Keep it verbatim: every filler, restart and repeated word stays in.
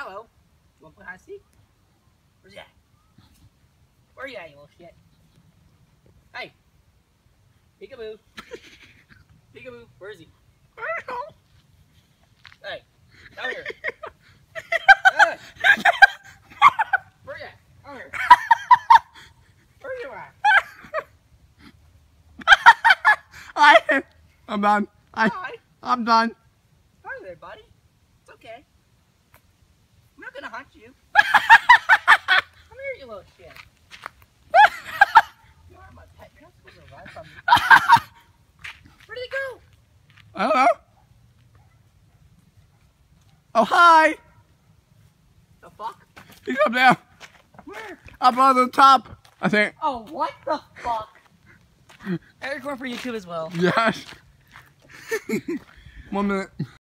Hello. You want to play hide and seek? Where's he at? Where you at, you little shit? Hey. Peekaboo. Peekaboo. Where is he? I don't know. Hey. Come here. Hey. Where you at? Come here. Where you at? I, I'm done. I, Hi. I'm done. Hi there, buddy. It's okay. I'm not gonna hunt you. Come here, you little shit. You are my pet. You're not supposed to run from me. Where did he go? I don't know. Oh, hi. The fuck? He's up there. Where? Up on the top, I think. Oh, what the fuck? Eric, one for YouTube as well. Yes. One minute.